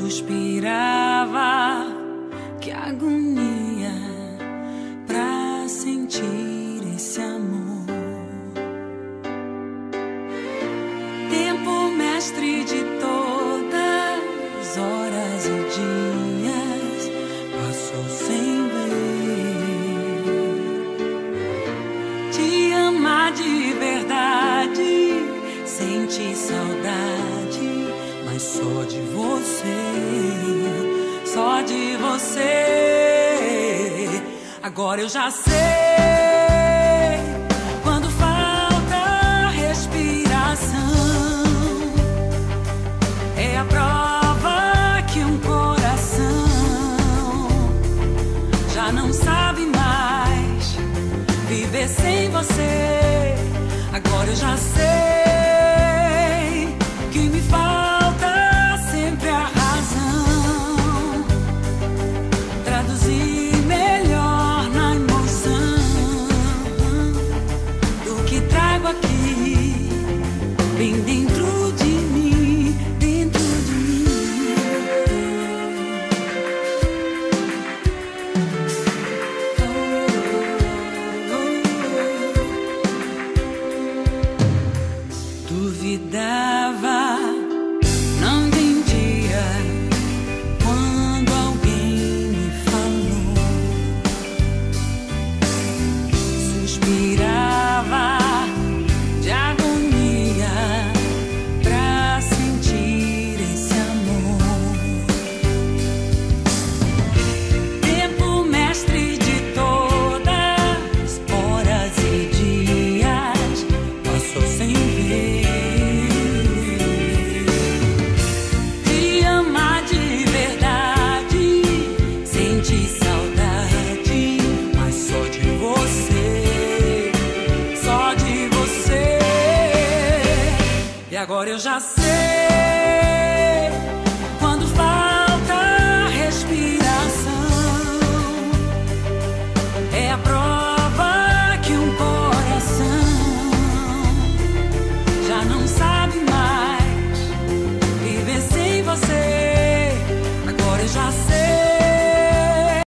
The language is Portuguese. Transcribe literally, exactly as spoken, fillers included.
suspirava, que agonia pra sentir esse amor. Tempo mestre de todas horas e dias passou sem ver. Te amar de verdade, sentir saudade, mas só de você, só de você. Agora eu já sei, quando falta respiração, é a prova que um coração já não sabe mais viver sem você. Agora eu já sei que me falta sempre a razão, traduzir melhor na emoção do que trago aqui, bem dentro de mim, dentro de mim. Duvidava, não entendia quando alguém me falou. Suspirava de agonia pra sentir esse amor. Tempo mestre de todas horas e dias passou sem ver. Te amar de verdade, sentir saudade, mas só de você, só de você. E agora eu já sei,